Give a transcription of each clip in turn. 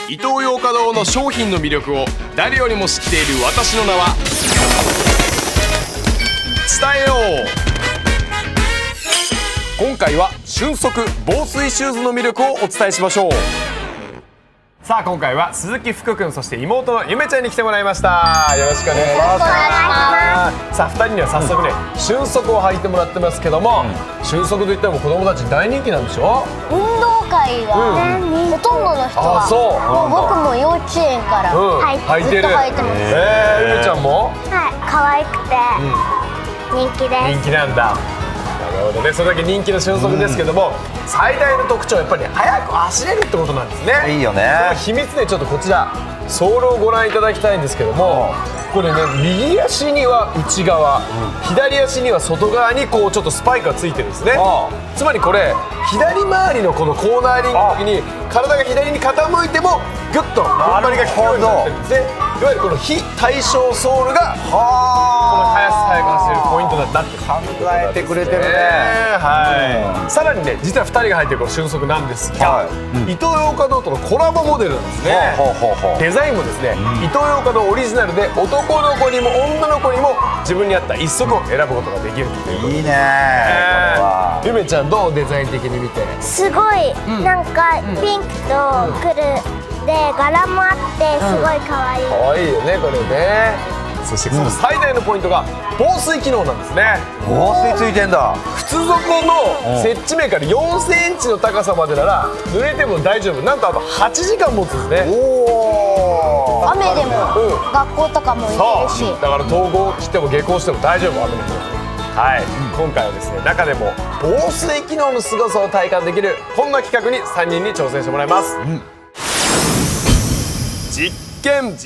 イトーヨーカドーの商品の魅力を誰よりも知っている私の名は伝えよう。今回は瞬足防水シューズの魅力をお伝えしましょう。さあ今回は鈴木福君、そして妹のゆめちゃんに来てもらいました。よろしくお願いします。さあ2人には早速ね、瞬足を履いてもらってますけども、瞬足といっても子供たち大人気なんでしょ。 運動会はほとんどの人は、もう僕も幼稚園から履いてる。 ずっと履いてます。 ゆめちゃんも？ はい、可愛くて人気です。 人気なんだ。なるほどね、それだけ人気の瞬足ですけども、最大の特徴はやっぱり速く走れるってことなんですね。 いいよね。 秘密でちょっとこちらソールをご覧いただきたいんですけども、これね、右足には内側、左足には外側にこうちょっとスパイクがついてるんですね。つまりこれ左回りのこのコーナーリングの時に体が左に傾いてもグッと踏ん張りが効くようになってるんですね。いわゆるこの非対称ソールがこの速く走れるポイントだったって考えてくれてるね。 はい。さらにね、実は2人が履いてるこの瞬足なんですが、イトーヨーカドーとのコラボモデルなんですね。デザインもですね、イトーヨーカドーオリジナルで男の子にも女の子にも自分に合った一足を選ぶことができるということで。 いいね。これはゆめちゃんどう？デザイン的に見て。 すごい、なんかピンクとくるで柄もあってすごい可愛い。 可愛いよねこれね。そしてその最大のポイントが防水機能なんですね。 防水ついてんだ。 靴底の接地面から4センチの高さまでなら濡れても大丈夫。なんとあと8時間持つんですね。 雨でも学校とかも行けるし、 だから登校しても下校しても大丈夫。雨の日はい、今回はですね、中でも防水機能の凄さを体感できるこんな企画に3人に挑戦してもらいます。実験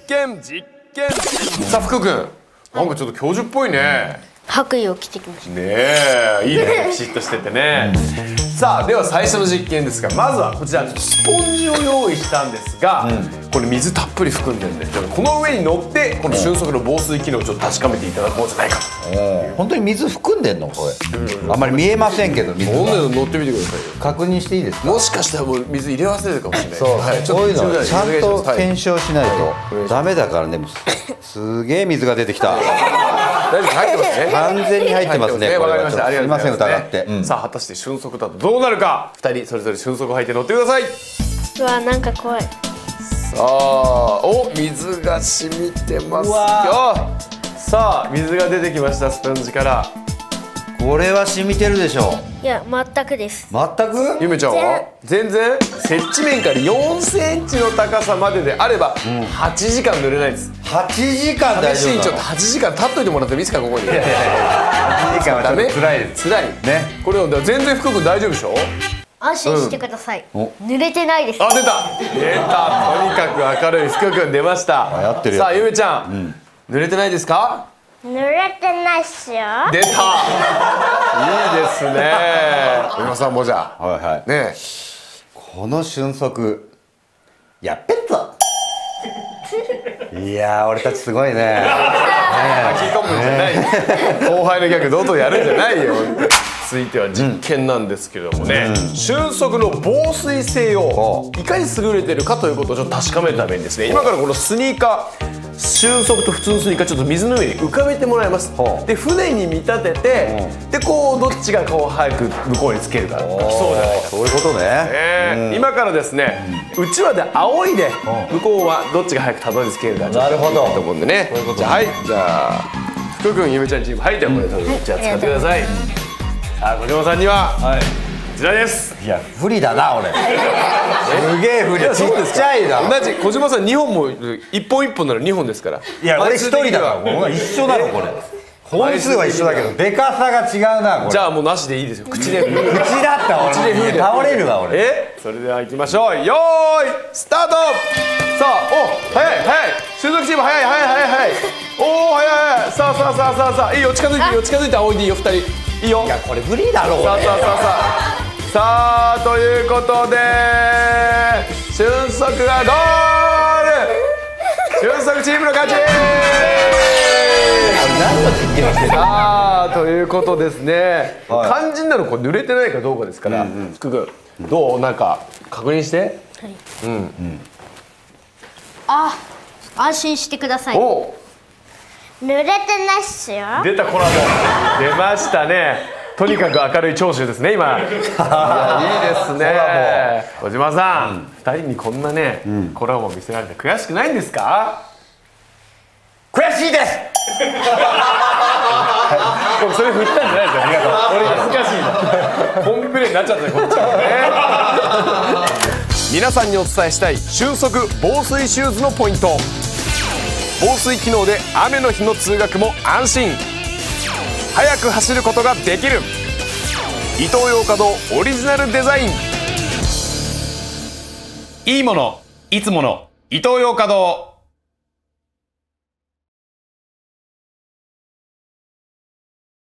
さあ福君、なんかちょっと教授っぽいね。 白衣を着てきました。 ねえ、いいね、ピシッとしててね。さあでは最初の実験ですが、まずはこちらスポンジを用意したんですが、これ水たっぷり含んでるんで、この上に乗ってこの瞬足の防水機能をちょっと確かめていただこうじゃないかと。 本当に水含んでんのこれ？あんまり見えませんけど水が。 乗ってみてくださいよ。 確認していいですか？ もしかしたらもう水入れ忘れるかもしれない。 そう、 はい、 そういうのちゃんと検証。 証しないとダメだからね。すげえ水が出てきた。 大丈夫、入ってますね。 完全に入ってますね。 わかりました。ありがとうございます。 すいません疑って。 さあ果たして瞬足だとどうなるか。2人それぞれ瞬足を履いて乗ってください。 うわ、なんか怖い。 さあ、お、水が染みてますよ。さあ水が出てきました、スポンジから。 これは染みてるでしょう。 いや、全くです。 全く？ ゆめちゃんは全然。接地面から4センチの高さまでであれば8時間濡れないです。 8時間大丈夫なの？ ちょっと8時間立っといてもらってもいいですか、ここに。 8時間はちょっと辛いです。 辛いね。 これは全然福君大丈夫でしょ。 安心してください。濡れてないです。 あ、出たとにかく明るい福君出ました。 やってる。 さあゆめちゃん、濡れてないですか？ 濡れてないっすよ。 出た、いいですね。今さんもじゃあ、 はいはい。 ね、 この瞬足やっぺっぞ。いやー、俺たちすごいね。 キーコンボじゃない。後輩のギャグどんどんやるんじゃないよ。続いては実験なんですけれどもね、瞬足の防水性をいかに優れてるかということをちょっと確かめるためにですね、今からこのスニーカー、瞬足と普通のスニーカーちょっと水の上に浮かべてもらいます。で船に見立てて、でこうどっちがこう早く向こうにつけるか競うじゃないか。 そういうことね。 今からですね、うちわで仰いで向こうはどっちが早くたどり着けるかちょっといいと思うんでね。じゃあはい、じゃあ福君、ゆめちゃんチーム、はい、ではこれじゃあ使ってください。さあ小島さんにはこちらです。 いや不利だな俺。すげえ不利。ちっちゃいな。 同じ小島さん2本も1本1本なら2本ですから。 いや俺1人だから。一緒だろこれ。本数は一緒だけどでかさが違うなこれ。 じゃあもうなしでいいですよ。口で口だった俺。倒れるわ俺。 それでは行きましょう。よーいスタート。さあ、お、早い瞬足チーム、早いおお、早いさあいいよ、近づいて仰いでいいよ、2人いいよ。 いやこれ無理だろ俺。 さあということで瞬足がゴール。瞬足チームの勝ち。さあということですね、肝心なのこう濡れてないかどうかですから、福君どう、なんか確認して。 あ、安心してください。 お、 濡れてないっすよ。 出たコラボ出ましたね。とにかく明るい長州ですね今。いやいいですね。小島さん、2人にこんなね、コラボ見せられて悔しくないんですか？ 悔しいです。 僕それ振ったんじゃないですか。ありがとう。俺恥ずかしいな。コンプレになっちゃったねこっちはね。皆さんにお伝えしたい瞬足防水シューズのポイント。防水機能で雨の日の通学も安心。速く走ることができる。イトーヨーカドーオリジナルデザイン。 いいものいつものイトーヨーカドー。